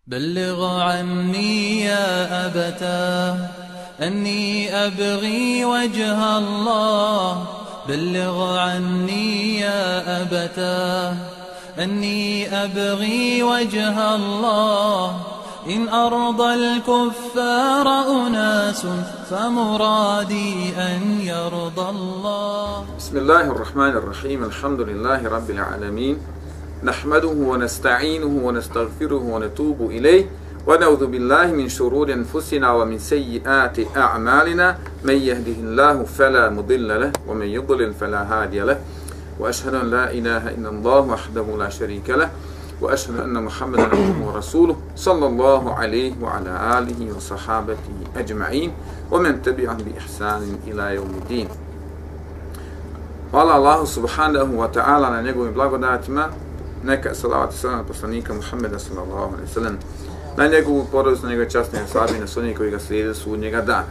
بلغ عني يا أبتاه أني أبغي وجه الله. بلغ عني يا أبتاه أني أبغي وجه الله. إن أرضى الكفار أناس فمرادي أن يرضى الله. بسم الله الرحمن الرحيم. الحمد لله رب العالمين، نحمده ونستعينه ونستغفره ونتوب إليه، ونعوذ بالله من شرور أنفسنا ومن سيئات أعمالنا. من يهده الله فلا مضل له ومن يضلل فلا هادي له، وأشهد أن لا إله إلا الله وحده لا شريك له، وأشهد أن محمدا عبده ورسوله صلى الله عليه وعلى آله وصحابته أجمعين ومن تبعهم بإحسان إلى يوم الدين. Hvala Allahu subhanahu wa ta'ala na njegovim blagodatima. Neka salavat i salam na poslanika Muhammeda sallallahu alaihi sallam, na njegovu porodicu, na njegove časne ashabi, na oni koji ga slijede sudnjega dana.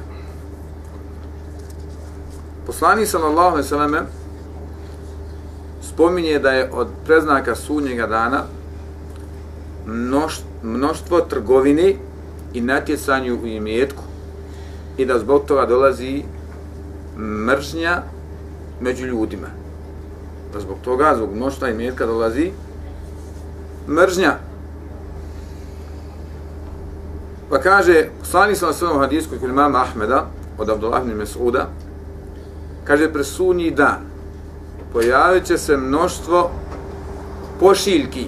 Poslanik sallallahu alaihi sallam spominje da je od preznaka sudnjega dana mnoštvo trgovine i natjecanju u imetku i da zbog toga dolazi mržnja među ljudima. Da zbog toga, zbog mnoštva imetka dolazi mržnja. Pa kaže, poslanik sallallahu alejhi ve sellem u hadisu kod imama Ahmeda od Abdullah ibn Mes'uda, kaže, pred sudnji dan pojavit će se mnoštvo pošiljki.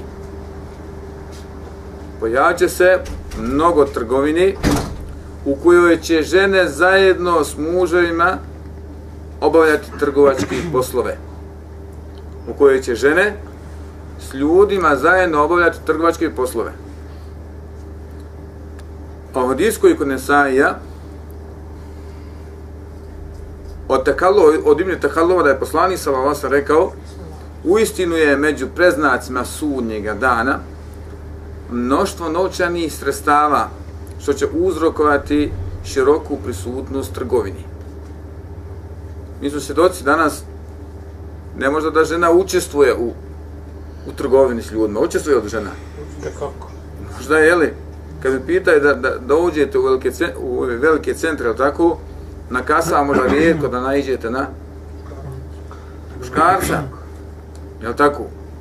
Pojavit će se mnogo trgovine u kojoj će žene zajedno s muževima obavljati trgovačke poslove. U kojoj će žene s ljudima zajedno obavljati trgovačke poslove. A u hadisu koji kod Nesaija od Ibn Takallova da je poslanik sallallahu alejhi ve sellem rekao, uistinu je među preznacima sudnjega dana mnoštvo novčanih sredstava što će uzrokovati široku prisutnost trgovini. Mi smo svjedoci danas, ne možda da žena učestvuje u trgovini s ljudima. Učestvuje od žena? Kako? Možda je, jeli, kad mi pitaju da uđete u velike centre, ili tako, na kasama možda rijetko da naiđete na muškarca. Jel tako?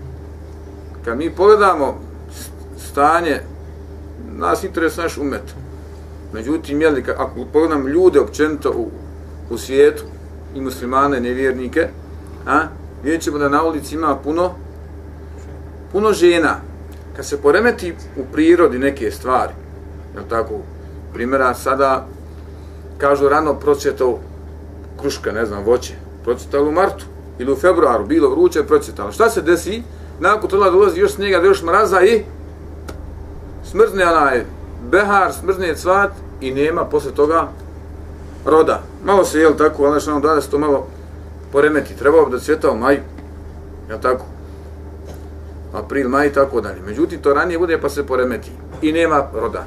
Kad mi pogledamo stanje, nas interesuje naš umet. Međutim, jeli, ako pogledamo ljude općenito u svijetu, i muslimane, nevjernike, vidjet ćemo da na ulici ima puno žena. Kad se poremeti u prirodi neke stvari, jel tako, primjera sada, kažu rano procvjetao kruška, ne znam, voće, procvjetalo u martu ili u februaru, bilo vruće, procvjetalo. Šta se desi? Nakon toga dolazi još snijega, još mraza i smrzne onaj behar, smrzne cvat i nema posle toga roda. Malo se, jel tako, ali što da se to malo poremeti. Trebalo bi da cvjeta u maju, jel tako? April, maj i tako dalje. Međutim, to ranije bude pa se poremeti i nema roda.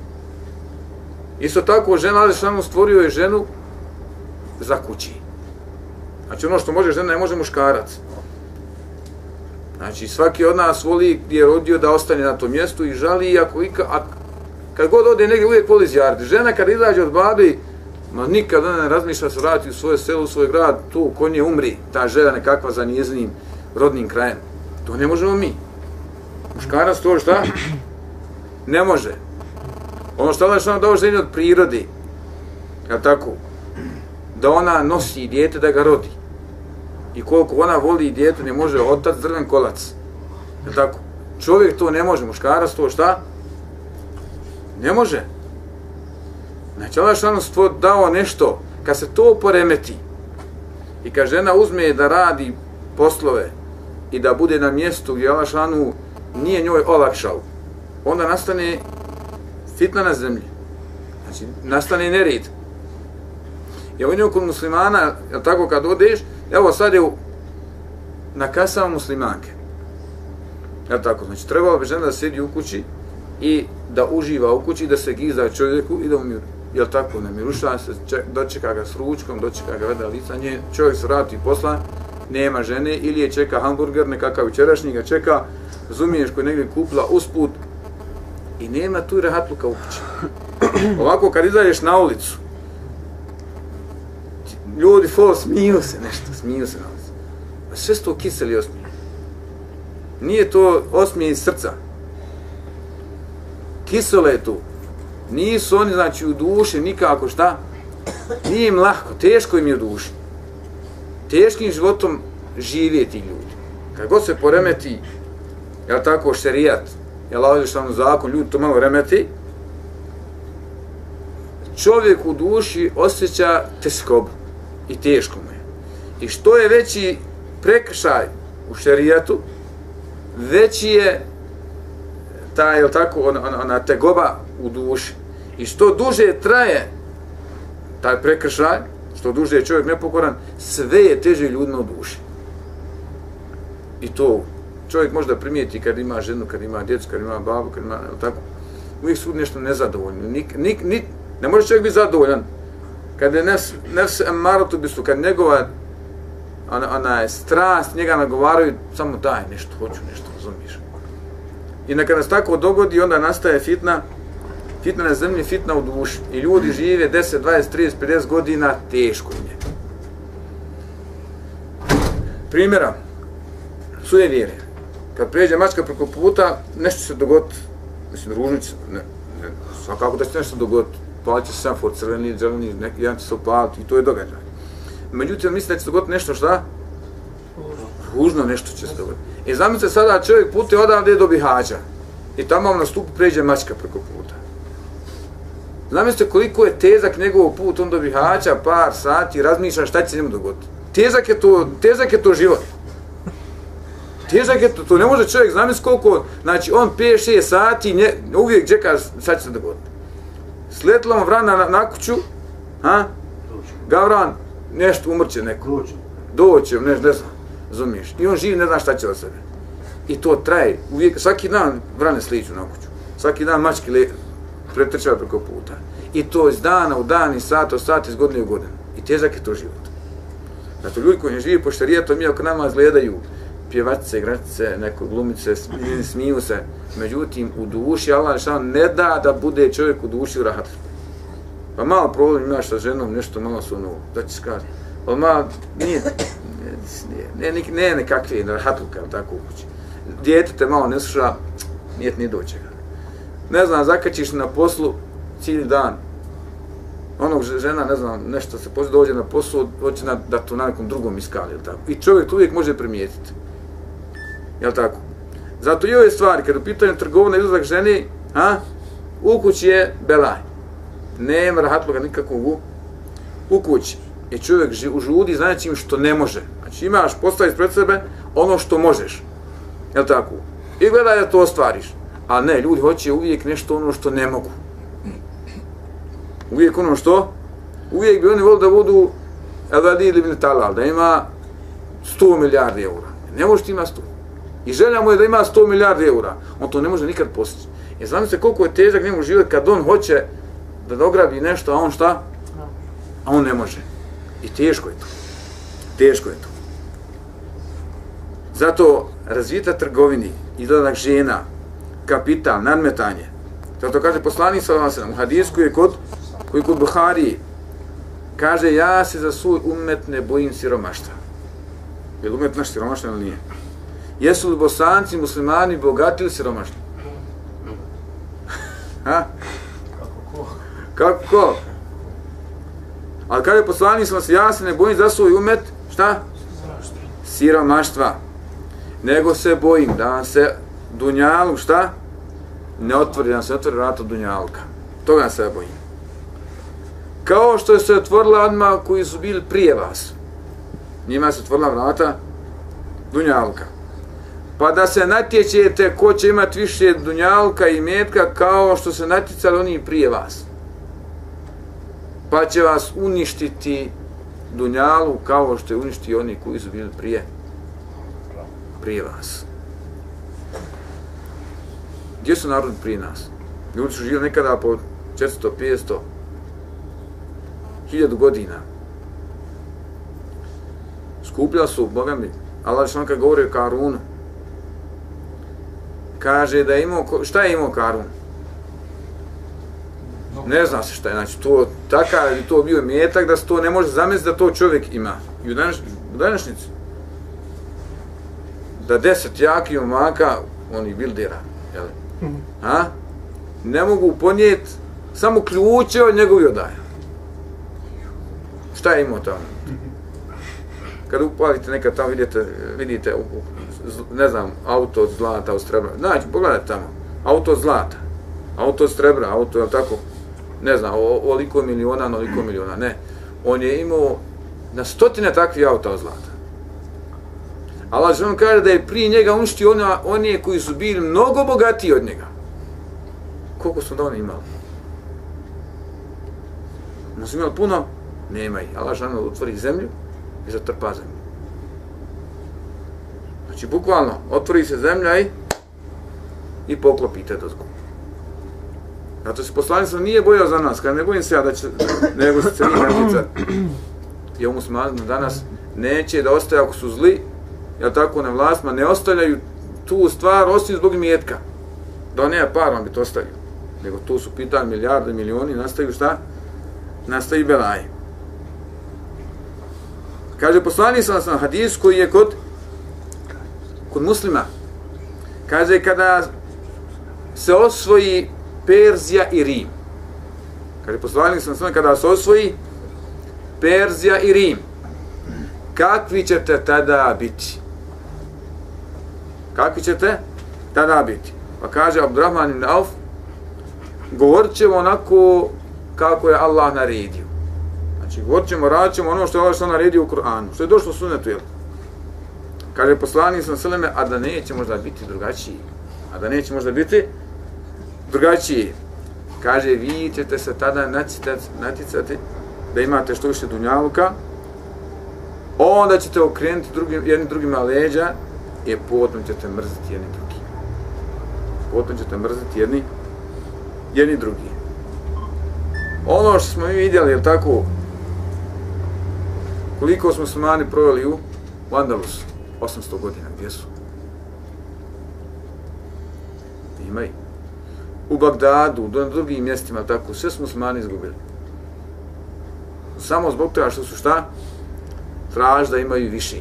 Isto tako, žena, ali što stvorio je ženu za kući. Znači, ono što može žena, ne može muškarac. Znači, svaki od nas voli gdje je rodio da ostane na tom mjestu i žali, kad god ode negdje uvijek voli zjariti. Žena kad izađe od babi, nikada ne razmišlja se vratiti u svoje selo, u svoj grad, tu ko nje umri, ta želja nekakva za njezinim rodnim krajem. To ne možemo mi. Muškarac to šta? Ne može. Ono što Allah što dao ženi od prirode, jel tako, da ona nosi dijete da ga rodi. I koliko ona voli dijete, ne može otac drven kolac. Jel tako? Čovjek to ne može, muškarac to šta? Ne može. Znači, Allah što dao nešto, kad se to poremeti i kad žena uzme da radi poslove i da bude na mjestu gdje Allah šanu nije njoj olakšao, onda nastane fitna na zemlji. Znači, nastane nered. I ovdje kod muslimana, jel tako, kad odeš, evo sad je na kasama muslimanke. Jel tako, znači, trebalo bi žena da sedi u kući i da uživa u kući, da se giza čovjeku i da umir. Jel tako, ne miruša se, dočeka ga s ručkom, dočeka ga veda lica, čovjek se vrati posla, nema žene, ili je čeka hamburger, nekakav večerašnji ga čeka, razumiješ, koji negdje kupila usput I nema tu rahatluka u kući. Ovako kad izađeš na ulicu, ljudi smiju se na ulici. A sve su to kiseli osmije. Nije to osmije iz srca. Kiselo je tu. Nisu oni, znači, u duši nikako, šta? Nije im lahko, teško im je u duši. Teškim životom žive ti ljudi. Kad god se poremeti, jel tako, šerijat, jel ovdje što zakon, ljudi to malo remeti, čovjek u duši osjeća teskobu i teško mu je. I što je veći prekršaj u šerijatu, veći je ta, jel tako, ona tegoba u duši. I što duže traje taj prekršaj, što duže je čovjek nepokoran, sve je teže ljudima u duši. I to čovjek možda primijeti kad ima ženu, kad ima djecu, kad ima babu, kad ima, jel tako, uvijek su nešto nezadovoljni. Ne može čovjek biti zadovoljan. Kad je nefs emarotu bisu, kad njegova ona je strast, njega nagovaraju, samo daj nešto, hoću nešto, razumiješ. I neka nas tako dogodi, onda nastaje fitna na zemlji, fitna u duši. I ljudi žive 10, 20, 30, 50 godina, teško im je. Primjera, sujevjere. Kad prijeđe mačka preko puta, nešto će se dogoditi. Mislim, ružnice, svakako da će nešto dogoditi. Palit će se semafor, crveni, zeleni, jedan će se upaliti i to je događaj. Međutim, mislite da će se dogoditi nešto šta? Ružno nešto će se dogoditi. I zamislite sada čovjek putuje odavde do Bihaća i tamo na stupu prijeđe mačka preko puta. Zamislite koliko je težak njegov put on do Bihaća, par sati, razmišlja šta će se njemu dogoditi. Težak je to život. Težak je to ne može čovjek, zamisliti koliko, znači on 5-6 sati uvijek čeka šta će se dogoditi. Sletila mu vrana na kuću, Gavran, nešto umrće neko. Doće, ne znam, razumiješ. I on živi, ne zna šta će od sebe. I to traje, uvijek, svaki dan vrane sliču na kuću. Svaki dan mački pretrčava preko puta. I to iz dana u dan, iz sata u sat, iz godine u godinu. I težak je to život. Zato ljudi koji ne živi po šarijatom, mi oko nama izgledaju pjevačice, igračice, neko glumice, smiju se. Međutim, u duši, Allah ne da da bude čovjek u duši u rahatlu. Pa malo problem imaš sa ženom, nešto malo su ono, da ćeš kaži. Ali malo, nije nekakve rahatluka, tako u kući. Dijete te malo ne sluša, nije do čega. Ne znam, zakačiš na poslu cijeli dan. Onog žena, ne znam, nešto se dođe na poslu, hoće da to na nekom drugom iskali, jel tako? I čovjek to uvijek može primijetiti. Jel tako? Zato i ove stvari, kad u pitanju trgovina izlazak ženi, u kući je belaj. Nema rahatluka nikakvog u kući. I čovjek žudi znajući im što ne može. Znači imaš postaviti pred sebe ono što možeš. Jel tako? I gledaj da to ostvariš. A ne, ljudi hoće uvijek nešto ono što ne mogu. Uvijek ono što? Uvijek bi oni volili da budu el-vadid ibn Talal, da ima 100 milijardi eura. Ne može ti ima 100. I želja mu je da ima 100 milijardi eura. On to ne može nikad postići. Jer znam se koliko je težak njemu život kad on hoće da dograbi nešto, a on šta? A on ne može. I teško je to. Teško je to. Zato razvita trgovini, izgledak žena, kapital, nadmetanje. Zato kaže poslanik sallallahu alejhi ve sellem u hadisku koji kod Buharije kaže ja se za svoj umet ne bojim siromaštva. Je li umet naš siromaštan ili nije? Jesu li Bosanci, muslimani bogati ili siromašni? Kako ko? Ali kaže poslanik sallallahu alejhi ve sellem ja se ne bojim za svoj umet, šta? Siromaštva. Nego se bojim da vam se dunjaluk, šta? Ne otvori, da vam se otvori vrata dunjaluka. Toga se bojim. Kao što se otvorila odmah koji su bili prije vas. Njima se otvorila vrata dunjaluka. Pa da se natječete ko će imati više dunjaluka i metka kao što se natjecali oni prije vas. Pa će vas uništiti dunjalu kao što je uništio oni koji su bili prije vas. Gdje su narodi prije nas? Ljudi su živjeli nekada po 400, 500, 1000 godina. Skupljali su, Boga mi, Allah što kad govori o Karunu, kaže da je imao, šta je imao Karun? Ne zna se šta je, znači to takav je to bio metak da se to ne može zamisliti da to čovjek ima. I u današnjici da 10 jakih momaka, onih bildera, jel? Ne mogu ponijeti samo ključe od njegovih odaja. Šta je imao tamo? Kada upalite nekad tamo vidite, ne znam, auto od zlata, od srebra. Znači, pogledajte tamo, auto od zlata, auto od srebra, auto, jel tako, ne znam, oliko miliona, ne. On je imao na stotine takvih auta od zlata. Allah on kaže da je prije njega uništio one koji su bili mnogo bogatiji od njega. Koliko su da oni imali? No su imali puno? Nema ih. Allah otvori zemlju i zatrpa zemlju. Znači, bukvalno, otvori se zemlja i poklopite dozgo. Zato se poslanik nije bojao za nas, kada ne bojim se ja da će, nego se cijeli natjecati. I ovom muslimanima danas neće da ostaje ako su zli, jel tako, na vlastima, ne ostavljaju tu stvar osim zbog imetka. Da on nema par, on bi to ostavio. Nego tu su pitanje milijarde, milioni, nastaju šta? Nastaju belaji. Kaže, poslanik sam hadis koji je kod muslima. Kaže, kada se osvoji Perzija i Rim. Kaže, poslanik sam kada se osvoji Perzija i Rim, kakvi ćete tada biti? Kakvi ćete tada biti? Pa kaže Abdurrahman ibn Auf, govorit ćemo onako kako je Allah naredio. Znači, govorit ćemo, radit ćemo ono što je Allah naredio u Kur'anu, što je došlo u sunnetu, jel? Kaže poslanik sallallahu a da neće možda biti drugačiji. A da neće možda biti drugačiji. Kaže, vi ćete se tada naticati da imate što više dunjaluka, onda ćete okrenuti jednim drugima leđa i potom ćete mrziti jedni drugi. Potom ćete mrziti jedni drugi. Ono što smo mi vidjeli, je tako, koliko smo muslimani proveli u Andalusu, 800 godina, gdje su? Ima i. U Bagdadu, na drugim mjestima, tako, sve smo muslimani izgubili. Samo zbog toga što su šta? Traži da imaju više.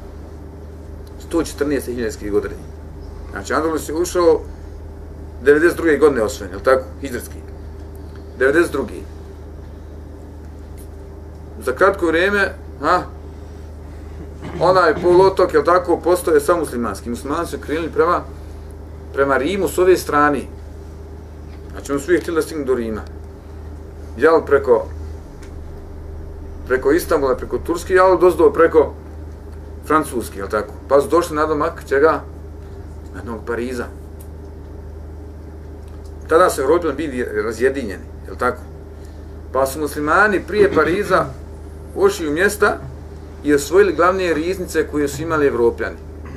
114.000 godina. Znači, Andalus je ušao 92. godine osvojen, je li tako? Hidžretski. 92. Za kratko vrijeme, onaj poluotok, je li tako, postoje samo muslimanski. Muslimani su krenuli prema Rimu s ove strane. Znači, oni su htjeli da stignu do Rima. Jel preko Istanbula, preko Turske, jel dozdo preko Francuske, jel tako? Pa su došli na domak, čega? Na jednog Pariza. Tada su Europljani bili razjedinjeni, jel tako? Pa su muslimani prije Pariza ušli u mjesta i osvojili glavne riznice koje su imali Europljani.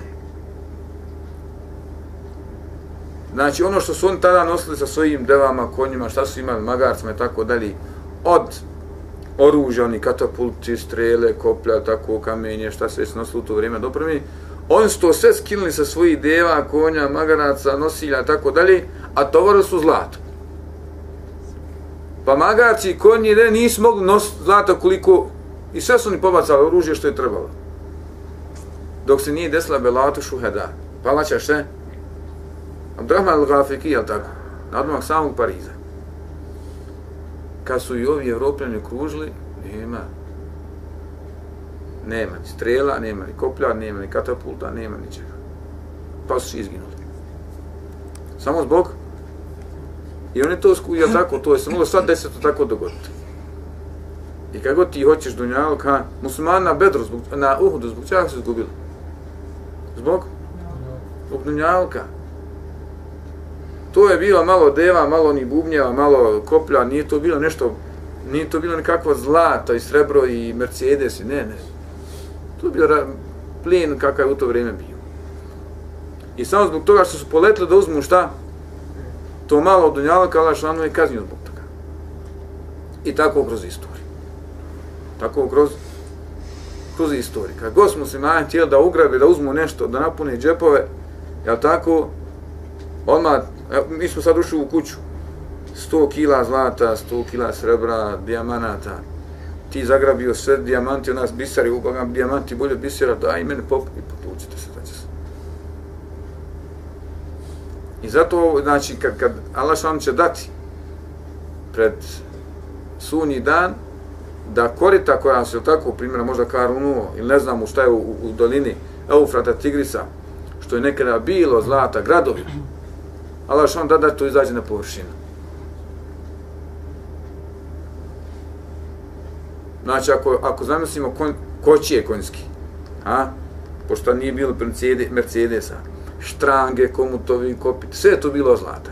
Znači, ono što su oni tada nosili sa svojim devama, konjima, šta su imali, magarcima i tako dalje, od oružja, oni katapulti, strele, koplja, tako, kamenje, šta se već nosilo u to vrijeme dopremi, oni su to sve skinuli sa svojih deva, konja, magaraca, nosilja i tako dalje, a tovarili su zlato. Pa magarci i konji nisu mogli nositi zlata koliko, i sve su oni pobacali oružje što je trebalo. Dok se nije desila Belatu Šuheda. Palača še? Abdurrahman al-Gafiki, jel tako? Na odmah samog Pariza. Kad su i ovi Evropljani kružili, nema ni strela, nema ni koplja, nema ni katapulta, nema ničega. Pa su izginuli. Samo zbog. I oni to jel tako, to je se moglo sad deseto tako dogoditi. I kad god ti hoćeš dunjaluk, muslimani na Bedru, na Uhudu, zbog čega su izgubili? Zbog dunjaluka. To je bilo malo deva, malo ni bubnjeva, malo koplja, nije to bilo nešto, nije to bilo nikakvo zlato i srebro i Mercedes, ne. To je bio plijen kakav je u to vrijeme bio. I samo zbog toga što su poletili da uzmu šta? To malo od dunjaluka, Allah šalano je kaznio zbog toga. I tako kroz istoriju. Tako kroz istoriju. Kad god smo muslimani htjeli da ugrabe, da uzmu nešto, da napune džepove, jel tako, odmah, mi smo sad ušli u kuću, 100 kila zlata, 100 kila srebra, dijamanata. Ti zagrabio sve dijamanti, od nas biseri, ubagam dijamanti bolje od bisera, daj mene potučite se. I zato, znači, kad Allah vam će dati pred sunji dan, da korita koja se tako primjera možda Karunuo, ili ne znam šta je u dolini Eufrata, Tigrisa, što je nekada bilo zlata, gradovi, Allah vam da to izađe na površinu. Znači, ako zamislimo kočije konjski, pošto nije bilo Mercedesa, štrange, komutovi, kopiti, sve je to bilo zlata.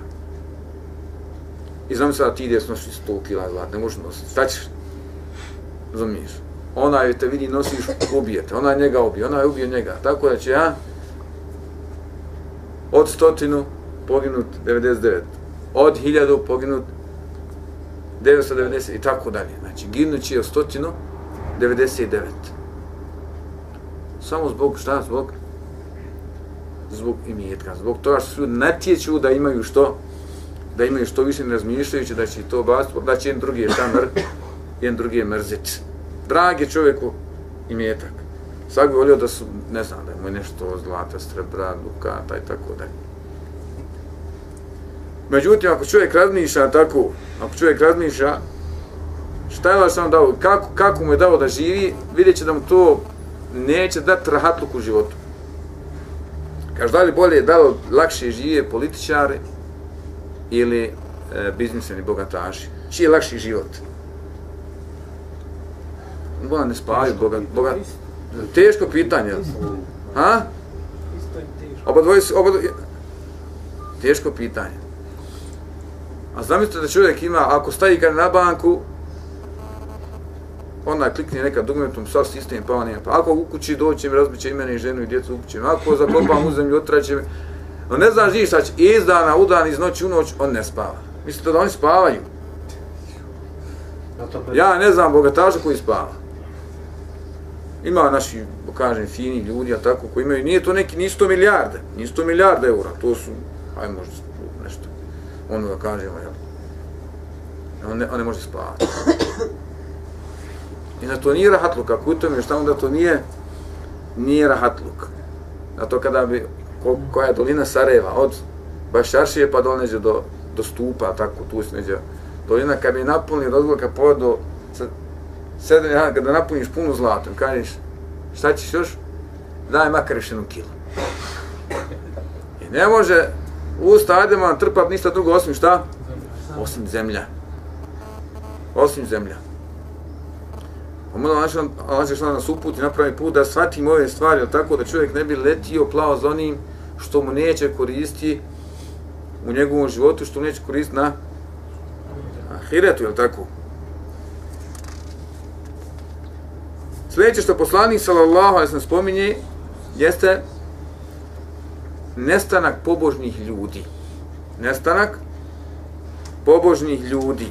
I znam sada ti ideš nosiš 100 kila zlata, ne možeš nositi, šta ćeš? Razumiješ? Onaj te vidi nosiš, ubijete, onaj njega ubije, onaj ubije njega, tako da će, od 100 poginut 99, od 1000 poginut 990 i tako dalje. Znači, ginut će od 199. Samo zbog šta? Zbog imetka, zbog toga što su natječu da imaju što više, ne razmišljajući da će to baciti, da će jedan drugi mrziti. Dragi čovjeku imetak. Svak bi volio da su, ne znam, da imaju nešto zlata, srebra, dukata i tako dalje. Međutim, ako čovjek razmišlja tako, šta je vas sam dao, kako mu je dao da živi, vidjet će da mu to neće dati rahatluk u životu. Kaže, da li bolje, da li lakše žive političari ili biznismeni bogataši? Čiji je lakši život? Boga ne spavaju, boga... Teško pitanje. Ha? Teško pitanje. A zamislite da čovjek ima, ako stavi kad na banku, onda klikne nekad dugmetom, sav sistem pa nema. Pa ako u kući doće mi, razbit će i mene i ženu i djecu u kući. Ako zakopam u zemlju, otraće mi. On ne zna živi šta će, iz dana u dan, iz noći u noć, on ne spava. Mislite da oni spavaju? Ja ne znam bogataša koji spava. Ima naši, kažem, fini ljudi, a tako, koji imaju, nije to neki, nisu to milijarde eura, to su, ajde možda nešto, ono da kažemo, jel? On ne može spavati. I na to nije rahatluk, ako u tome šta onda to nije rahatluk. Na to kada bi, koja je dolina Sarajeva, od Bašaršije pa dole neđe do Stupa, tako, tu se neđe dolina, kad bi napunili razgovor, kad poved do 7 dana, kada napuniš puno zlatom, kažeš, šta ćeš još? Daj makar još 1 kilu. I ne može usta Adema trpat ništa drugo osim šta? Osim zemlja. Osim zemlja. Allah će nas uputi, napravi put da shvatimo ove stvari, tako da čovjek ne bi letio plao za onim što mu neće koristiti u njegovom životu, što mu neće koristiti na ahiretu, jel tako? Sljedeće što poslanik sallallahu alejhi ve sellem spominje jeste nestanak pobožnih ljudi. Nestanak pobožnih ljudi.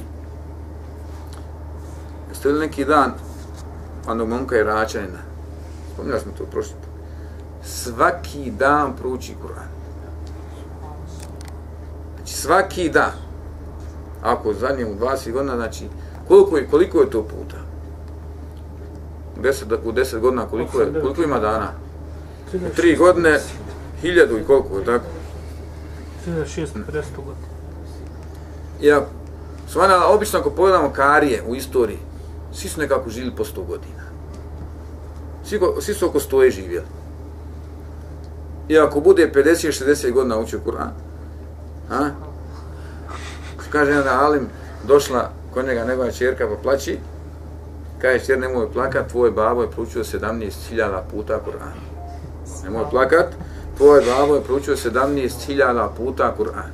Jeste li neki dan onog momka Iračanina? Spominjali smo to prošli put. Svaki dan prouči Kur'an. Znači svaki dan. Ako zadnje u 20 godina, znači koliko je to puta? U 10 godina koliko ima dana? 3 godine, 1000 i koliko, je tako? 1650 godina. Ja, svana, obično ako pogledamo karije u istoriji, svi su nekako živjeli po 100 godina. Svi su oko 100 živjeli. I ako bude 50-60 godina učio Kur'an, kaže jedan alim, došla kod njega njegova čerka pa plaći, kaže, čer, nemoj plakat, tvoj babo je proučio 17.000 puta Kur'an. Nemoj plakat, tvoj babo je proučio 17.000 puta Kur'an.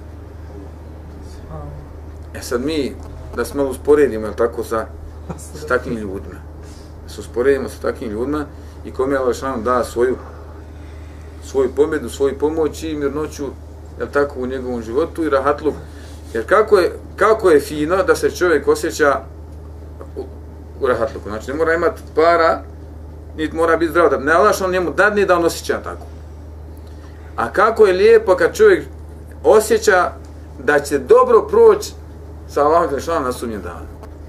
E sad mi, da se malo usporedimo, jel tako, sa takvim ljudima. Da se usporedimo sa takvim ljudima i kome je Allah da svoju pobjedu, svoju pomoć i mirnoću, jel tako, u njegovom životu i rahatluk. Jer kako je fino da se čovjek osjeća u rahatluku. Znači, ne mora imati para, niti mora biti zdrav. Ne Allah on njemu dadne da on osjeća tako. A kako je lijepo kad čovjek osjeća da će dobro proći sa Allahom Đelešanu na sudnjem danu.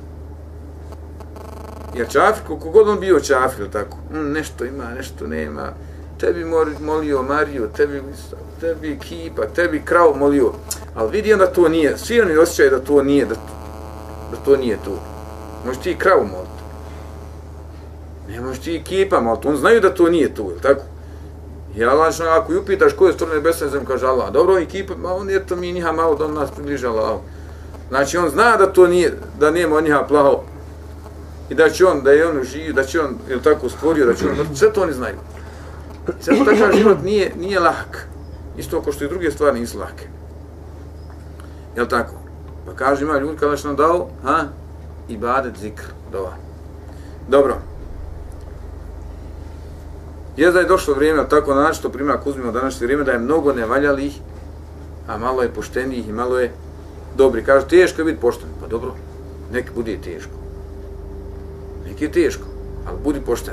Jer čafir, koliko god on bio čafir, tako, nešto ima, nešto nema, tebi molio Mariju, tebi kipa, tebi krav molio, ali vidi da to nije, svi oni osjećaju da to nije, da to nije to. Možeš ti kravu moliti. Ne možeš ti kipa moliti, on znaju da to nije to, jel tako? I Allah, ako ju upitaš ko je stvorno nebesa i zemlju, kaže Allah, dobro, i kipa, on je to mi njiha malo da on nas približa Allahu. Znači on zna da to nije, da nema od njiha plaho i da će on, da je on živ, da će on, jel tako, stvorio, da će on, sve to oni znaju. I sad takav život nije lahak. Isto kao što i druge stvari nisu lahke. Jel tako? Pa kaže, ima ljudi kada što nam dao, ibadet, zikr, dova. Dobro. Je da je došlo vrijeme, tako na način što primjer, ako uzmimo današnje vrijeme, da je mnogo nevaljalih, a malo je poštenijih i malo je dobri. Kaže, teško je biti pošten. Pa dobro, nek bude teško. Nek je teško, ali budi pošten.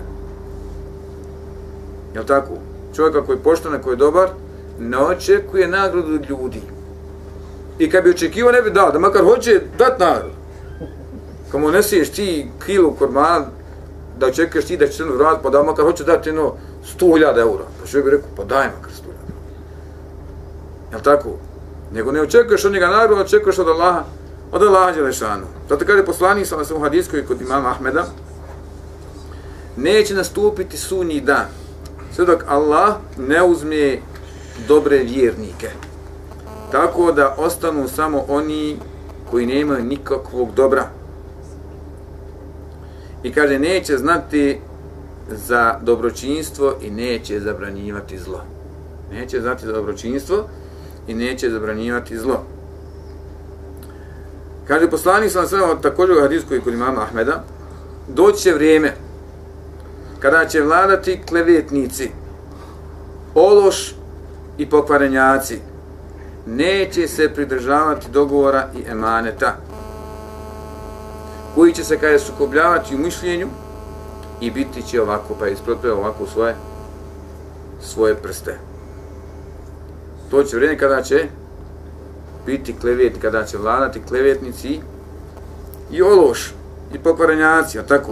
Jel tako? Čovjek koji je pošten, koji je dobar, ne očekuje nagradu od ljudi. I kad bi očekivao, ne bi dao, da makar hoće dat nagradu. Kad mu nesiješ ti kilu kormana, da očekuješ ti da će se vratiti, pa da makar hoće dati 100.000 eura. Pa čovjek bi rekao, pa daj makar 100.000 eura. Jel tako? Nego ne očekuješ od njega nagradu, očekuješ od Allaha Đelešanu. Zato kaže poslanik sam na svom hadijskoj kod imama Ahmeda, neće nastupiti sunji dan, sve dok Allah ne uzme dobre vjernike. Tako da ostanu samo oni koji nemaju nikakvog dobra. I kaže, neće znati za dobročinstvo i neće zabranjivati zlo. Neće znati za dobročinstvo i neće zabranjivati zlo. Kaže, poslanik sam sve također u hadisku i kod imama Ahmeda, doći će vrijeme kada će vladati klevetnici, ološ i pokvarenjaci, neće se pridržavati dogovora i emaneta, koji će se kada sukobljavati u mišljenju i biti će ovako, pa isprotpeo ovako svoje prste. To će vrijeme kada će biti klevetni, kada će vladati klevetnici i ološ i pokvarenjaci, a tako.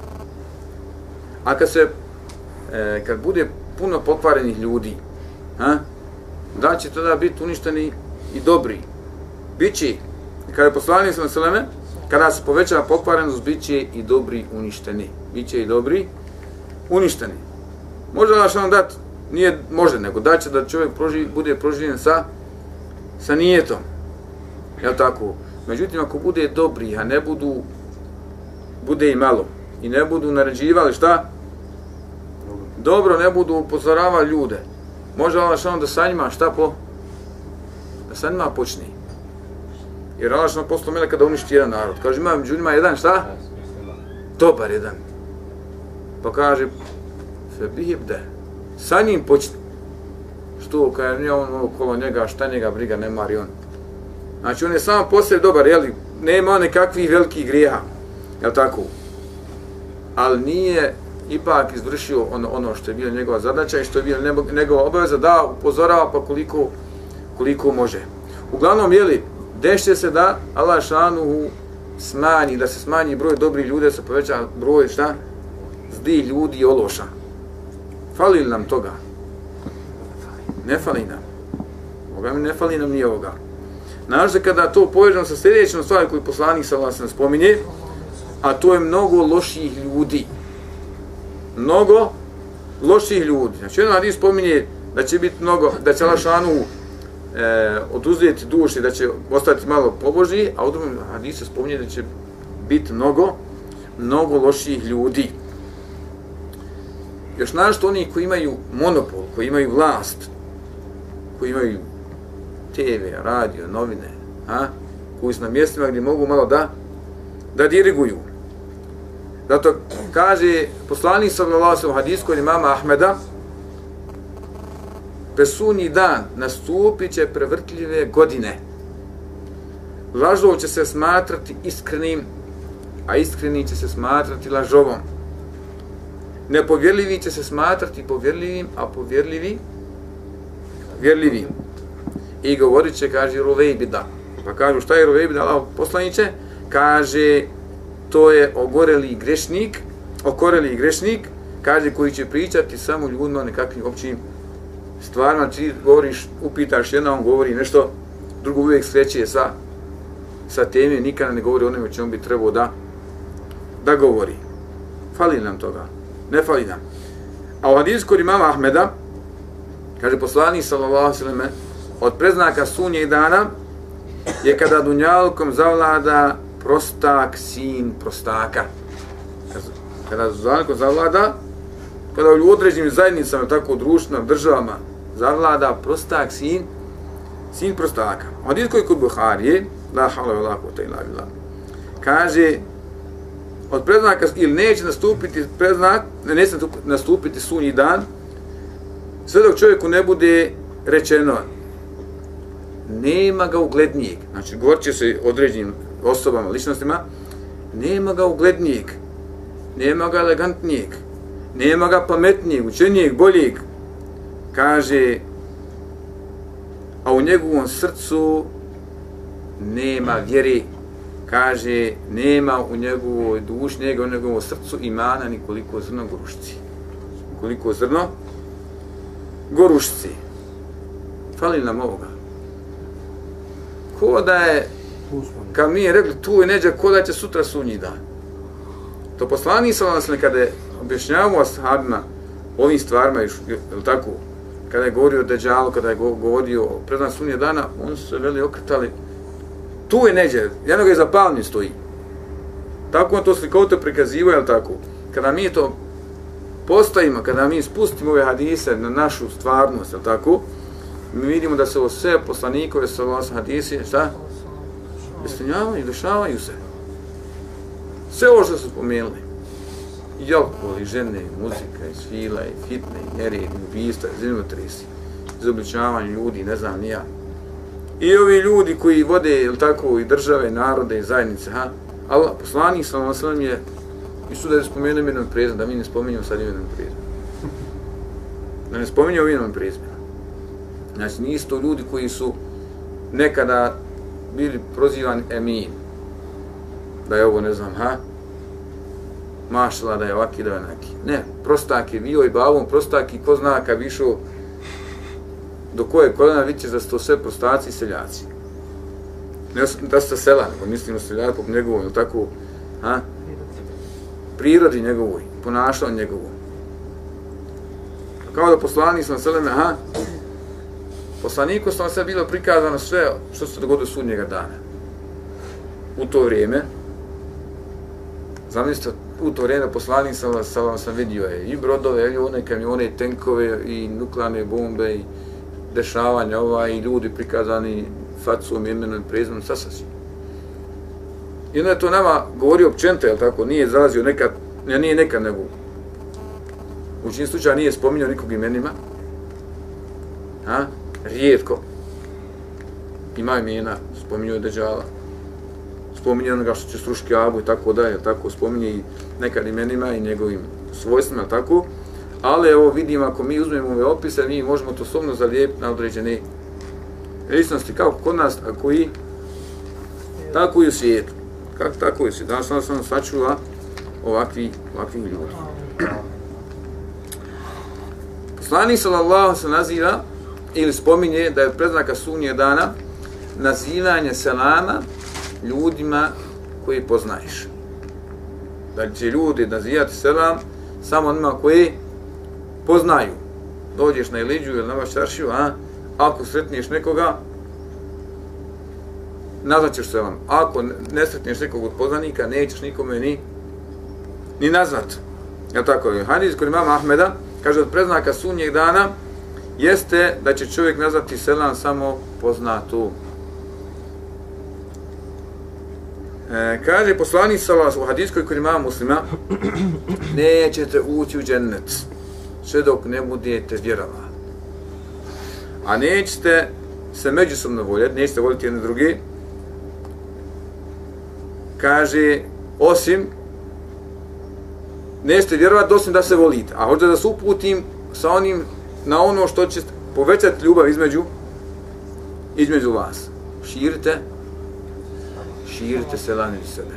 A kad bude puno pokvarenih ljudi, da će tada biti uništeni i dobri. Biće, kada je poslanik sallallahu alejhi ve selleme, kada se povećava pokvarenost, bit će i dobri uništeni. Biće i dobri uništeni. Može da vam dati, nije može, nego da će da čovjek bude proživljen sa nijetom. Jel tako? Međutim, ako bude dobri, a ne bude i malo, i ne budu naređivali šta? Dobro, ne budu upozoravali ljude. Može Allah da sa njima da sa njima počne. Jer Allah poslao meleka da uništi jedan narod. Kaže, ima među njima jedan šta? Dobar jedan. Pa kaže, febibde, sa njim počne. Što, kaže, nije on okolo njega, šta njega briga, ne mari on. Znači, on je sam po sebi dobar, jeli, nema nekakvih velikih grijeha, jel tako? Ali nije ipak izvršio ono što je bila njegova zadaća i što je bila njegova obaveza da upozorava pa koliko može. Uglavnom, jeli, deše se da Allah šanuhu smanji, da se smanji broj dobrih ljudi, da se poveća broj šta? Zdi ljudi i ološa. Fali li nam toga? Ne fali nam. Boga mi ne fali nam ni ovoga. Naravno, kada to povežemo sa sljedećom stvari koju poslanik sallallahu alejhi ve sellem spominje, a to je mnogo loših ljudi. Mnogo loših ljudi. Znači, jedan hadis spominje da će biti mnogo, da će Allah šanuhu oduzeti duši, da će ostati malo pobožniji, a u drugom hadisu spominje da će biti mnogo loših ljudi. Još našto oni koji imaju monopol, koji imaju vlast, koji imaju TV, radio, novine, koji su na mjestima gdje mogu malo da diriguju. Zato kaže poslanik sallallahu alejhi ve sellem u hadisu kod imama Ahmeda, presudnji dan nastupit će prevrtljive godine. Lažov će se smatrati iskrenim, a iskreni će se smatrati lažovom. Nepovjerljivi će se smatrati povjerljivim, a povjerljivi vjerljivim. I govorit će, kaže, ruvejbida. Pa kažu šta je Ruvejb Allahov poslaniče? Kaže to je okoreli grešnik, kaže koji će pričati samo ljudima o nekakvim općim stvarima, ti govoriš, upitaš jedna, on govori nešto, drugo uvijek skreće sa teme, nikada ne govori onome o čemu bi trebao da govori. Fali nam toga, ne fali nam. A u hadisu kod imama Ahmeda, kaže poslanik sallallahu alejhi ve selleme, od preznaka sunnjeg dana je kada dunjalkom zavlada prostak, sin prostaka. Kada dunjalkom zavlada, kada u određenim zajednicama, tako u društvima, državama, zavlada prostak, sin prostaka. Hadis koji kod Buharije, la havla ve la kuvvete illa billah, kaže od preznaka, ili neće nastupiti sunnji dan, sve dok čovjeku ne bude rečeno nema ga uglednijeg, znači govorit će se određenim osobama, ličnostima, nema ga uglednijeg, nema ga elegantnijeg, nema ga pametnijeg, učenijeg, boljeg, kaže, a u njegovom srcu nema vjere, kaže, nema u njegovoj duši, u njegovom srcu imana nikoliko zrno gorušci. Koliko zrno gorušci. Fali nam ovoga. Ko da je, kad mi je rekli tu je neđe, ko da će sutra sunnji dan. To poslanik sallallahu alejhi ve sellem kada je objašnjavao ashabima ovim stvarima, tako, kada je govorio o Deđalu, kada je govorio o preznaku sunnjeg dana, oni su se veli okretali. Tu je neđe, jednog je zapalni stoji. Tako on to slikovito prikazivao, jel tako? Kada mi to postavimo, kada mi spustimo ove hadise na našu stvarnost, jel tako? Mi vidimo da se ovo sve poslanikove sallallahu hadisi, šta? Ispunjavaju, dešavaju se. Sve ovo što su spomenuli. I alkohol, i žene, i muzika, i svila, i fitne, i nered, i ubijstva, i zemljotresi, izobličavanje ljudi, ne znam ni ja. I ovi ljudi koji vode, jel tako, i države, narode, i zajednice, ha? Allah, poslanik sallallahu alejhi ve sellem je, i su da je spomenuo imenom i prezimenom, da mi ne spominjamo sad imenom i prezimenom. Da ne spominjamo imenom i prezimenom. Znači, nisu to ljudi koji su nekada bili prozivani emin. Da je ovo, ne znam, ha? Mašala, da je ovaki, da je onaki. Ne, prostak je bio i bavom, prostak i ko zna kad bi išao do koje kolena vidit ćeš da su to sve prostaci i seljaci. Ne da su sela, nego mislimo seljaci po njegovom, ili tako, ha? Prirodi njegovoj, ponašanju njegovom. Kao da poslanik sam seleme, ha? Poslaniku sam sve bilo prikazano sve što se dogodilo sudnjega dana. U to vrijeme, zamislite, u to vrijeme poslanik sam vidio je i brodove, i one kamione, i tenkove, i nuklearne bombe, i dešavanja i ljudi prikazani facom, imenom i prezimenom, sasvim. I onda je to nama govorio općenito, jel tako, nije zalazio nekad, nije nekad, nego u većini slučaja nije spominjao nikog imenima, rijetko. Ima imena, spominjao je Deđala, spominje onoga što će srušiti Abu i tako dalje, tako spominje i nekad imenima i njegovim svojstvima, tako. Ali evo vidimo, ako mi uzmemo ove opise, mi možemo to slobodno zalijepiti na određene ličnosti, kako kod nas, tako i u svijetu. Tako i u svijetu. Danas sam sačuva ovakvi ljudi. Poslanik sallallahu se naziva ili spominje da je predznaka sunnjeg dana nazivanje selama ljudima koji poznaješ. Da će ljudi nazivati selam samo onima koji poznaju. Dođeš na Iliđu ili na vaš čaršiju, ako sretniješ nekoga, nazvaćeš selam. Ako ne sretniješ nekog od poznanika, nećeš nikome ni nazvat. Ja tako je. Hadis kod imama Ahmeda kaže od predznaka sunnjeg dana jeste da će čovjek nazvati selam samo poznatu. Kaže poslanik sallallahu u hadiskoj kod imama Muslima, nećete ući u džennet sve dok ne budete vjerovali. A nećete se međusobno voljeti, nećete voljeti jedne druge. Kaže, osim, nećete vjerovati osim da se volite. A hoćete da se uputim sa onim, na ono što će povećati ljubav između vas. Širite širite selam među sebe.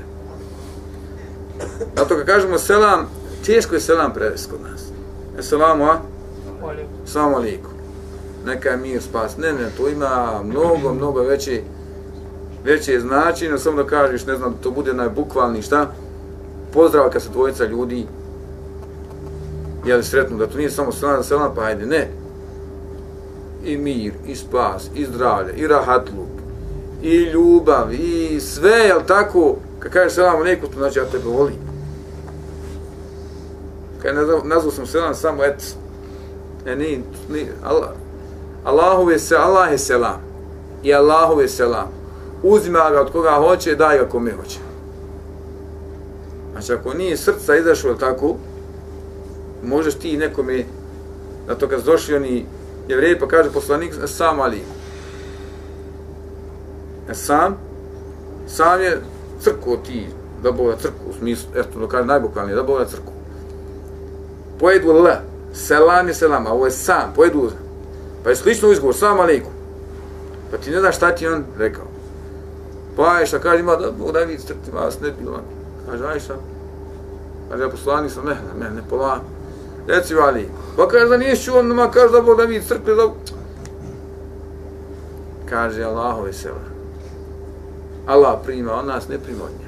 Zato kad kažemo selam, teško je selam prevesti kod nas. Assalamu alaikum. Neka je mir, spas. Ne, to ima mnogo veće značenje, samo da kažeš, ne znam, da to bude najbukvalni, šta? Pozdrav kad se dvojica ljudi sretnu, da to nije samo selam, pa ajde, ne. I mir, i spas, i zdravlje, i rahatluk, i ljubav, i sve, jel tako? Kad kažeš selam alejkum, to znači ja tebe volim. Kad nazvao sam selam samo et, Allah je selam. I Allahu je selam. Uzima ga od koga hoće, daj ga kome hoće. Znači ako nije srca izašlo tako, možeš ti nekome, na to kad su došli oni Jevreji pa kaže poslanik, sam alejkum. Sam je crkvo ti, da Boga crkvu, u smislu, eto da kaže najbukvalnije, da Boga crkvu. Pojedu L, selam je selam, a ovo je sam, pojedu, pa je slično izgovor, sam alejkum. Pa ti ne znaš šta ti on rekao. Pa Ajša kaže, ima da Bog da vidi crkvi, vas ne bilo. Kaže Ajša, kaže ja poslanik sam, ne pola, reci vali. Pa kaže da niješ čuo, nama kaže da Bog da vidi crkvi, da... Kaže Allahove selam. Allah prima od nas, ne prima od nja.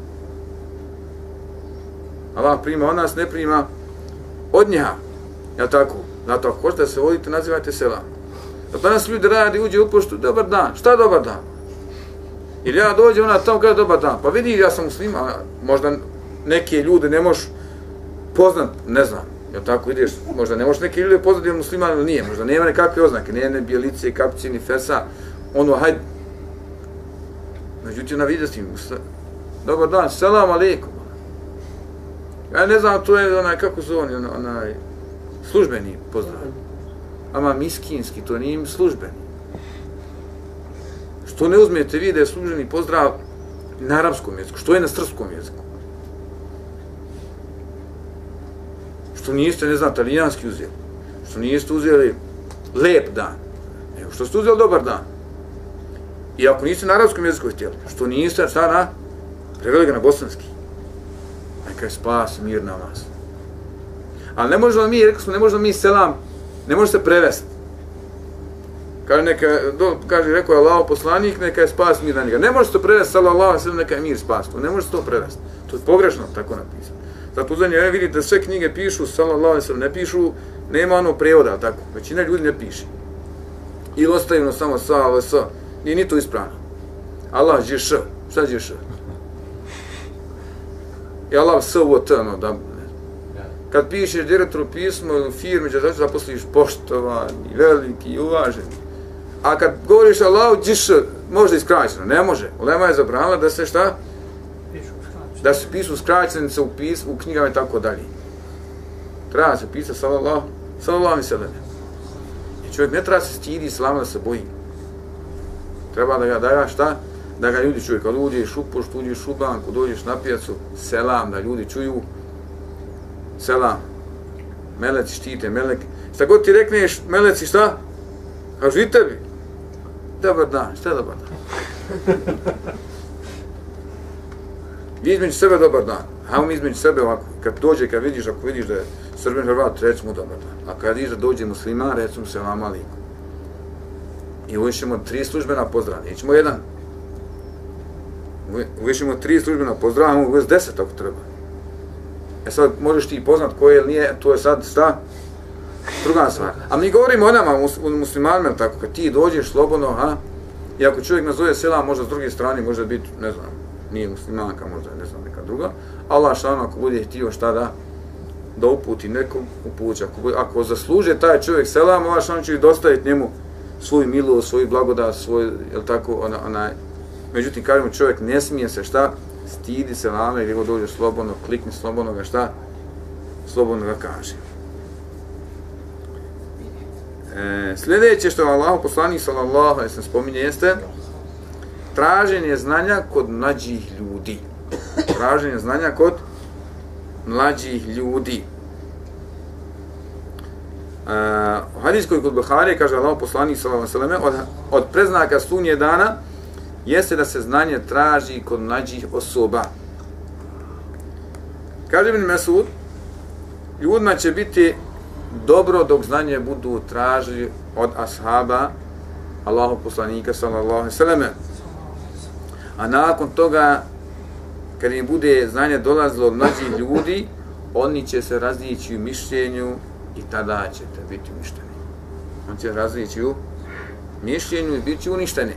Allah prima od nas, ne prima od nja. Jel tako? Zato ako hoćete da se volite, nazivajte selam. Zato danas ljudi radi, uđe u poštu, dobar dan. Šta dobar dan? Ili ja dođem, ona tamo kaže dobar dan. Pa vidi, ja sam muslima, možda neke ljude ne možeš poznat, ne znam. Jel tako ideš, možda ne možeš neke ljude poznat ili musliman ili nije. Možda nema nekakve oznake, ne bijelice, kapice, ni fesa. Ono, hajde. Međutim, na vidjeti, dobar dan, selam alejkum. Ja ne znam, to je onaj, kako su oni, onaj, službeni pozdrav. Ama miskinski, to nije im službeni. Što ne uzmete vi da je službeni pozdrav na arapskom jeziku, što je na srpskom jeziku? Što niste, ne znam, talijanski uzeli? Što niste uzeli lep dan? Nego što ste uzeli dobar dan? I ako niste na arapskom jeziku htjeli, što niste, šta na? Preveli ga na bosanski. Neka je spas, mir na vas. Ali ne možemo mi, rekli smo, ne možemo mi selam, ne može se prevesti. Kaže, rekao je Allah poslanik, neka je spas, mir na njega. Ne može se to prevesti, sallallahu alejhi ve sellem, neka je mir, spas. Ne može se to prevesti. To je pogrešno tako napisano. Zato uzanje, vidite da sve knjige pišu, sallallahu alejhi ve sellem, ne pišu, nema ono prevoda, tako. Većina ljudi ne piše. Ili ostavimo samo sa, nije ni to ispravno. Allah džeš, šta džeš? I Allah s-u-t, da... Kad pišeš direktoru pismo ili firmi, da zaposliš poštovani, veliki, uvaženi. A kad govoriš Allahu džiš, može i skraćeno, ne može. Ulema je zabranila da se šta? Da se pišu skraćenice u knjigama i tako dalje. Treba se pisati sallallahu alejhi ve sellem. I čovjek ne treba se stidi islama da se boji. Treba da ga šta? Da ga ljudi čuju. Kad uđeš u poštu, uđeš u banku, dođeš na pijacu, selam, da ljudi čuju. Selam. Meleci štite, meleki. Šta god ti rekneš, meleci šta? Kažu i tebi. Dobar dan, šta je dobar dan? Vi između sebe dobar dan. Hajmo mi između sebe ovako. Kad dođe, kad vidiš, ako vidiš da je Srbin Hrvat, reci mu dobar dan. A kad vidiš da dođe musliman, reci mu selam alejkum. I uviješimo 3 službena pozdrava, nećemo jedan. Uviješimo 3 službena pozdrava, mogu uvijest 10 ako treba. E sad možeš ti poznat koje ili nije, to je sad šta? Druga stvar. A mi govorimo o nama, muslimanima, tako, kad ti dođeš slobodno, i ako čovjek nazove selam, možda s druge strane, može biti, ne znam, nije muslimanka, možda ne znam, neka druga. Allah šta ono, ako bude htio šta da uputi nekom, upući. Ako zasluže taj čovjek selam, Allah šta ono će dostaviti njemu svoju milost, svoju blagodat, svoj, jel tako, onaj. Međutim, kažemo, čovjek ne smije se šta, stidi selame, gdje god dođe slobodno, klikni slobodno ga šta, slobodno ga kaže. Sljedeće što Allah poslanik sallallahu alejhi ve sellem spominje jeste traženje znanja kod mlađih ljudi. Traženje znanja kod mlađih ljudi. U hadijskoj kod Buharije kaže Allah poslanik sallallahu alejhi ve sellem od predznaka sunnje dana jeste da se znanje traži kod mlađih osoba. Kaže Ibn Mesud, ljudima će biti dobro dok znanje budu tražili od ashaba Allahov poslanika sallallahu alejhi ve selleme. A nakon toga, kad im bude znanje dolazilo od mlađih ljudi, oni će se razići u mišljenju i tada ćete biti uništeni. On će razići u mišljenju i bit će uništeni.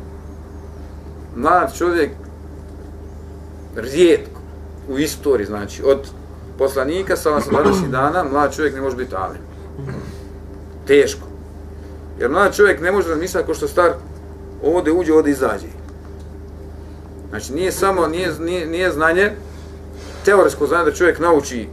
Mlad čovjek, rijetko u istoriji, znači od poslanika sa 20 dana, mlad čovjek ne može biti alim. Teško. Jer mlad čovjek ne može razmišljati kao što star, ovdje uđe, ovdje izađe. Znači nije znanje, teoretsko znanje da čovjek nauči.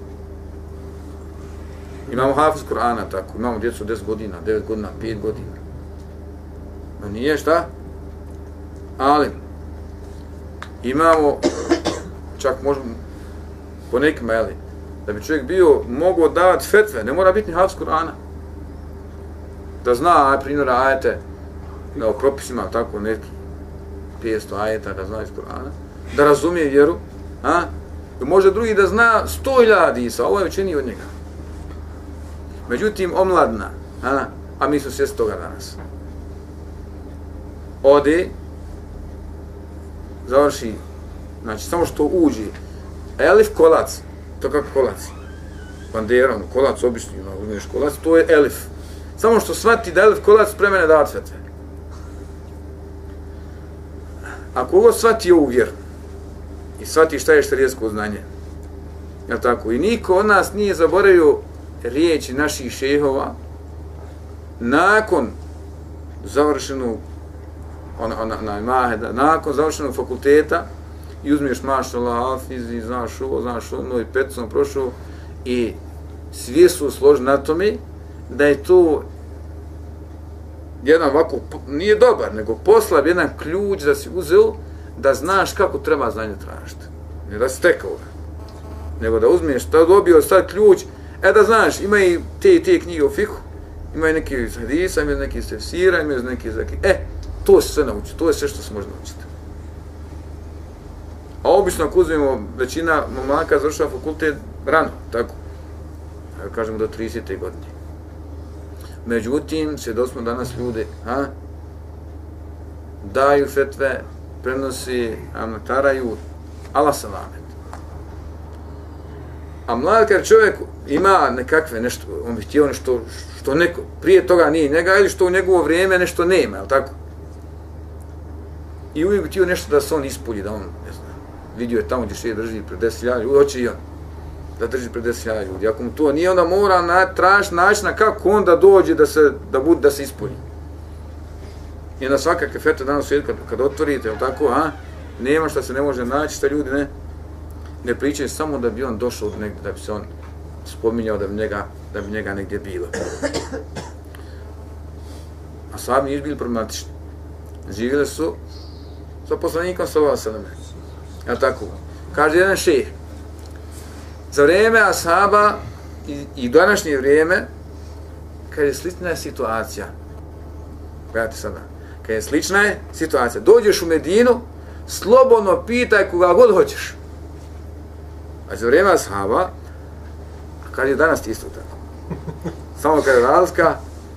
Imamo hafiz Kur'ana tako, imamo djecu 10 godina, 9 godina, 5 godina. No nije šta? Alim. Imamo, čak možemo, po nekima, jeli, da bi čovjek bio, mogao davati fetve, ne mora biti ni hafiz Kur'ana. Da zna, primjera, ajete, da o propisima, tako, neki 500 ajeta, da zna iz Kur'ana, da razumije vjeru, a? I može drugi da zna 100.000 hadisa, ovo je učeniji od njega. Međutim, omladna, a mi su svjesni toga danas, ode, završi, znači samo što uđe, elif kolac, to kako kolac, banderom, kolac obični, uzmeš kolac, to je elif. Samo što shvati da elif kolac spremene davati fetve. Ako god shvati ovu vjeru i shvati šta je šerijatsko znanje, jel tako? I niko od nas nije zaboravio riječi naših šejhova nakon završenog nakon završenog fakulteta i uzmiješ mašallah, hafiz i znaš ovo, znaš ono i pet sam prošao i svi su složni na tome da je to jedan ovako, nije dobar, nego poslab jedan ključ da si uzeo da znaš kako treba znanje tražiti. Ne da si stekao ga, nego da uzmiješ, da dobio sad ključ, da znaš, ima i te knjige o fiqhu, ima i neki iz hadisa, ima i neki iz tefsira, ima i neki iz to se sve nauči, to je sve što se može naučiti. A obično ako uzmemo, većina momaka završava fakultet rano, tako, kažemo do 30. godine. Međutim, svjedosmo danas ljude, daju fetve, prenosi, nataraju, Allah salamet. A mlad kad čovjek ima nekakve nešto, on bi htio nešto što neko prije toga nije njega ili što u njegovo vrijeme nešto nema, je li tako? I uvijek bi htio nešto da se on ispolji, da on, ne znam, vidio je tamo gdje še drži pred 10.000 ljudi, hoće i on da drži pred 10.000 ljudi. Ako mu to nije, onda mora tražiti načina kako on da dođe da se ispolji. I onda svakakve fetve danas u svijetu kad otvorite, je li tako, nema šta se ne može naći, šta ljudi ne pričaju samo da bi on došao od negdje, da bi se on spominjao da bi njega negdje bilo. A sami nisu bili problematični. Živjeli su sa poslanikom sallallahu alejhi ve sellem. Ja tako. Kaže jedan šejh, za vrijeme ashaba i današnje vrijeme, kad je slična je situacija, gledajte sada, kad je slična je situacija, dođeš u Medinu, slobodno pitaj koga god hoćeš. A za vrijeme ashaba, kad je danas isto tako, samo kad je razlika,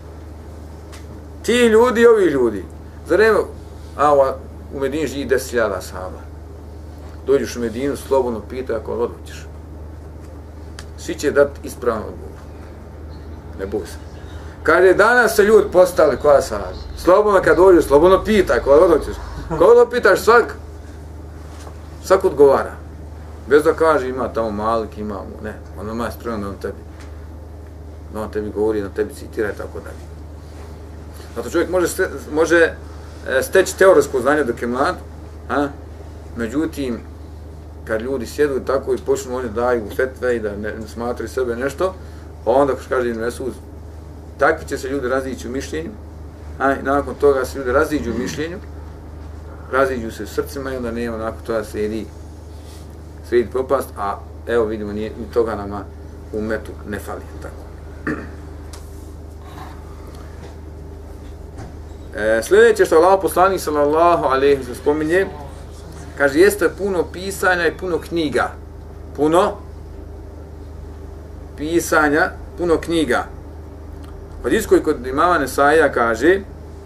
ti ljudi i ovi ljudi, za vrijeme, u Medini živi 10.000 ashaba, dođeš u Medinu, slobodno pitaj koga god hoćeš. Svi će dati ispravan odgovor. Ne boj se. Kad je danas se ljudi postali koja sad, slobodno kad dođu, slobodno pitaj, koga god hoćeš. Koga god pitaš, svak odgovara. Bez da kaže ima tamo Malik, imamo, ne, on nama je spreman da on tebi govori, da tebi citira i tako dalje. Zato čovjek može steći teoretsko znanje dok je mlad, međutim, kad ljudi sjedu tako i počnu oni daju fetve i da ne smatraju sebe nešto, onda, kao kaže Ibn Mesud, takvi će se ljudi razići u mišljenju, i nakon toga se ljudi raziđu u mišljenju, raziđu se u srcima i onda nema nakon toga slijedi propast, a evo vidimo, ni toga nama u umetu ne fali. Tako. Sljedeće što Allah poslanik sallallahu alejhi ve sellem spominje, kaže jeste puno pisanja i puno knjiga. Puno pisanja, puno knjiga. Hadis koji kod imama Nesaija kaže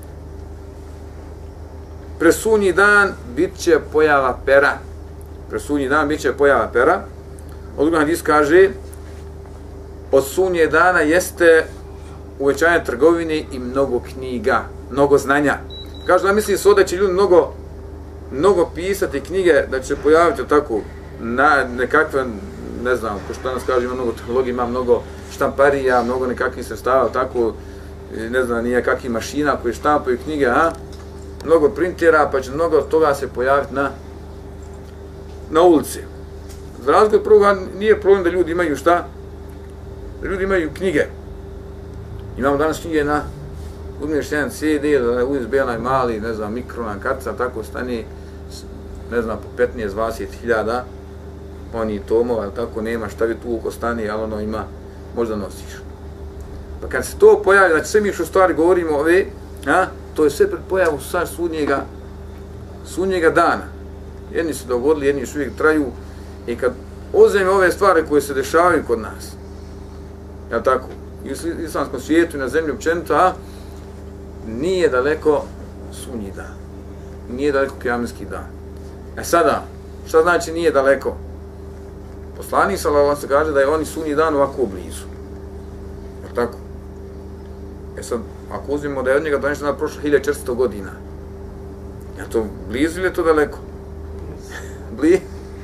presudnji dan bit će pojava pera. Presudnji dan bit će pojava pera. Drugi hadis kaže od sunnje dana jeste uvećanje trgovine i mnogo knjiga, mnogo znanja. Kaže da misli se da će ljudi mnogo pisati knjige, da će se pojaviti tako na nekakve, ne znam, ko što danas kaže, ima mnogo tehnologije, ima mnogo štamparija, mnogo nekakvih sredstava, tako, ne znam, nijakakvih mašina koji štampaju knjige, mnogo printera, pa će mnogo toga se pojaviti na ulici. Za razliku od prvoga nije problem da ljudi imaju šta? Da ljudi imaju knjige. Imamo danas knjige na uzmeš jedan CD, USB onaj mali, ne znam, mikronan kartica, tako stane, ne znam, po 15-20 hiljada oni tomova, tako nema šta bi tu oko stane, ali ono ima, možda nosiš. Pa kad se to pojavi, znači sve mi što stvari govorimo ove, to je sve pred pojavu sad sudnjega dana. Jedni se dogodili, jedni još uvijek traju i kad ozajme ove stvari koje se dešavaju kod nas, jel tako, i u islamskom svijetu i na zemlji općenito, nije daleko sudnji dan. Nije daleko kijametski dan. Sada, šta znači nije daleko? Poslanik sallallahu alejhi ve sellem kaže da je oni sudnji dan ovako blizu. Jel tako? Sad, ako uzmemo da je od njega do nešto prošlo 1400 godina, je to blizu ili je to daleko? Blizu?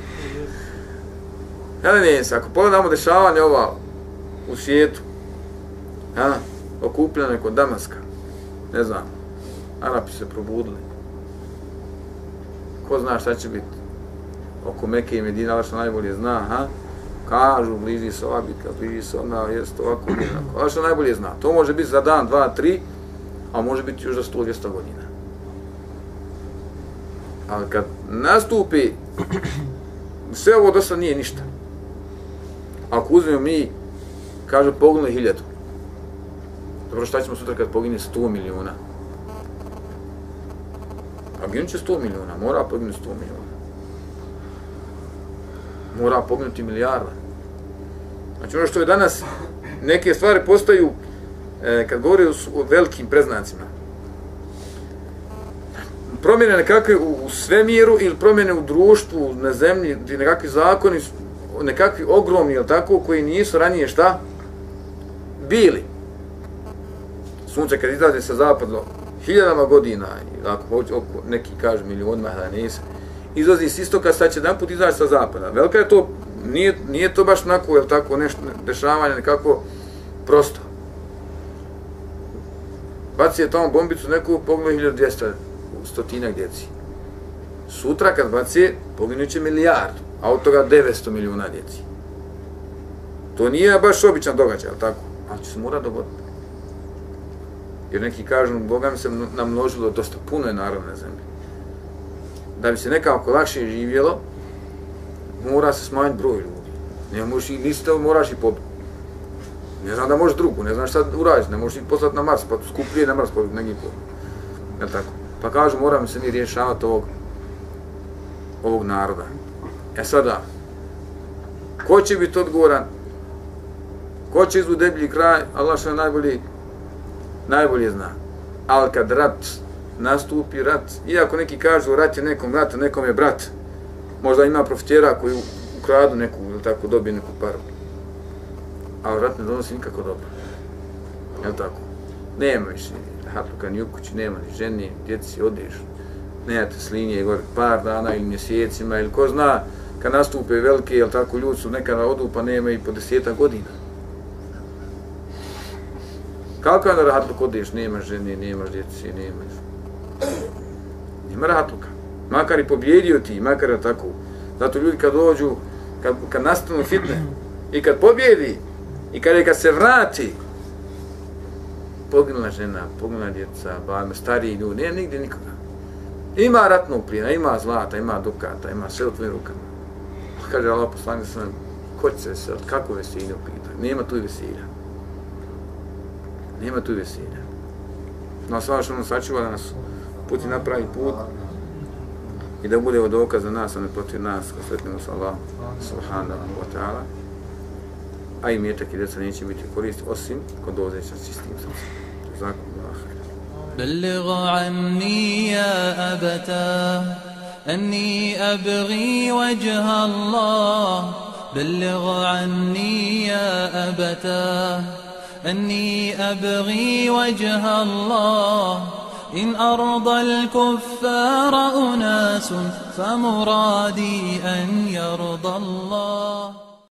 Ako pogledamo dešavanje ova u svijetu, okupljeno kod Damaska, ne znam, Arapi se probudili. Ko zna šta će biti? Oko Mekke i Medine, ali što najbolje zna, kažu, bliži se ova bitka, bliži se ona, jest ovako, ali što najbolje zna. To može biti za dan, 2, 3, a može biti još za 100-200 godina. Ali kad nastupi, sve ovo dosta nije ništa. Ako uzmemo mi, kažu, poginuli 1000. Dobro, šta ćemo sutra kad pogine 100 miliona? A ginut će 100 miliona, mora poginuti 100 miliona. Mora poginuti milijarda. Znači ono što je danas, neke stvari postaju, kad govori o velikim preznacima, promjene nekakve u svemiru ili promjene u društvu, na zemlji, gdje nekakvi zakoni, nekakvi ogromni, jel tako, koji nisu ranije šta? Bili. Sunce kad izlazi sa zapadno hiljadama godina, ako neki kažu milionima, da nisu, izlazi s istoka, sad će jedan put izaći sa zapada. Velika je to, nije to baš onako, jel tako, nešto dešavanje, nekako prosto. Baci je tamo bombicu, neku poginu 1200, stotinak djeci. Sutra kad baci, poginu će milijardu, a od toga 900 milijuna djeci. To nije baš običan događaj, jel tako? Ali će se mora dogoditi. Jer neki kažu, Boga mi se namnožilo dosta, puno je naroda na zemlji. Da bi se nekako lakše živjelo, mora se smanjiti broj ljudi. Ne možeš i listo, moraš i pobiti. Ne znam da možeš drugu, ne znam šta uraditi, ne možeš i poslati na Mars, pa skuplije na Mars pobiti, negdje pobiti. Jel tako? Pa kažu, moramo se mi rješavati ovog naroda. Sada, ko će biti odgovoran? Ko će izvući deblji kraj? Allah što je najbolje zna. Ali kad rat nastupi, iako neki kažu rat je nekom brat, nekom je brat, možda ima profitera koji ukradu neku, ili tako, dobije neku paru. Ali rat ne donosi nikako dobro. Jel tako? Nema više hatluka ni u kući, nema ni ženi, djeci, odeš, nemate slinje gore par dana ili mjesecima, ili ko zna, kad nastupe velike, jel tako, ljudi su nekada odu, pa nema i po 10 godina. Kako je na rahatluk odeš, nemaš žene, nemaš djeci, nema rahatluka. Makar i pobjedio ti, makar je tako. Zato ljudi kad dođu, kad nastanu fitne, i kad pobjedi, i kad se vrati, poginula žena, poginula djeca, stariji ljudi, nema nigdje nikoga. Ima ratnog plijena, ima zlata, ima dukata, ima sve u tvojim rukama. Kaže Allah poslanik sallallahu alejhi ve sellem, ko će se veseliti, kako veselje upita, nema tu veselja. Nema tu veselja. nas savršeno sačuva da nas puti na pravi put i da bude dokaz za nas, a ne protiv nas, kad sretnemo sa Allah subhanahu wa ta'ala. A i mječak i djeca neće biti korist osim kod doze sa čistim srcem. Jazakumullahu khairan. بلغ عني يا أبتاه أني أبغي وجه الله بلغ عني يا أبتاه أني أبغي وجه الله إن أرضى الكفار أناس فمرادي أن يرضى الله